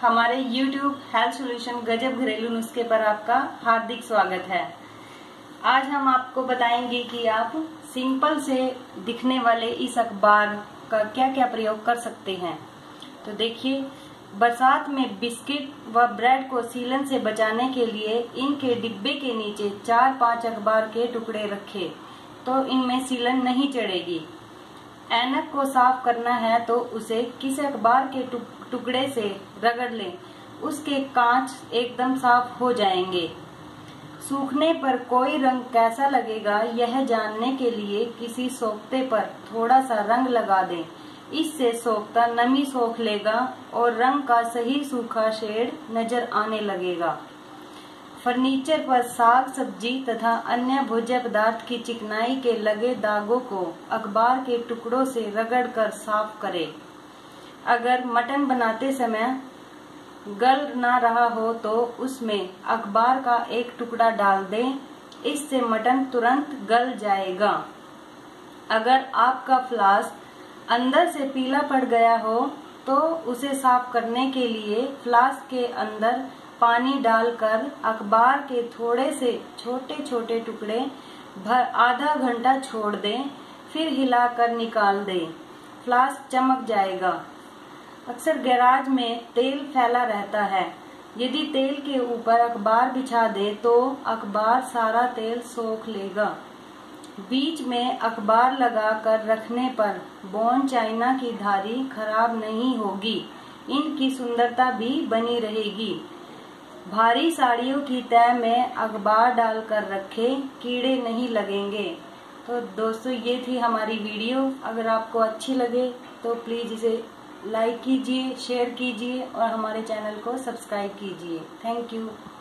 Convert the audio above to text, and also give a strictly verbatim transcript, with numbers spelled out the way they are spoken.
हमारे YouTube health solution गजब घरेलू नुस्खे पर आपका हार्दिक स्वागत है। आज हम आपको बताएंगे कि आप सिंपल से दिखने वाले इस अखबार का क्या क्या प्रयोग कर सकते हैं। तो देखिए, बरसात में बिस्किट व ब्रेड को सीलन से बचाने के लिए इनके डिब्बे के नीचे चार पांच अखबार के टुकड़े रखें तो इनमें सीलन नहीं चढ़ेगी। ऐनक को साफ करना है तो उसे किसी अखबार के टुकड़े से रगड़ लें, उसके कांच एकदम साफ हो जाएंगे। सूखने पर कोई रंग कैसा लगेगा यह जानने के लिए किसी सोखते पर थोड़ा सा रंग लगा दें। इससे सोखता नमी सोख लेगा और रंग का सही सूखा शेड नजर आने लगेगा। फर्नीचर पर साग सब्जी तथा अन्य भोज्य पदार्थ की चिकनाई के लगे दागों को अखबार के टुकड़ों से रगड़कर साफ करें। अगर मटन बनाते समय गल ना रहा हो तो उसमें अखबार का एक टुकड़ा डाल दें, इससे मटन तुरंत गल जाएगा। अगर आपका फ्लास्क अंदर से पीला पड़ गया हो तो उसे साफ करने के लिए फ्लास्क के अंदर पानी डालकर अखबार के थोड़े से छोटे छोटे टुकड़े भर आधा घंटा छोड़ दें, फिर हिलाकर निकाल दें। फ्लास्क चमक जाएगा। अक्सर गैराज में तेल फैला रहता है, यदि तेल के ऊपर अखबार बिछा दे तो अखबार सारा तेल सोख लेगा। बीच में अखबार लगाकर रखने पर बोन चाइना की धारी खराब नहीं होगी, इनकी सुंदरता भी बनी रहेगी। भारी साड़ियों की तह में अखबार डालकर रखें, कीड़े नहीं लगेंगे। तो दोस्तों, ये थी हमारी वीडियो। अगर आपको अच्छी लगे तो प्लीज इसे लाइक कीजिए, शेयर कीजिए और हमारे चैनल को सब्सक्राइब कीजिए। Thank you.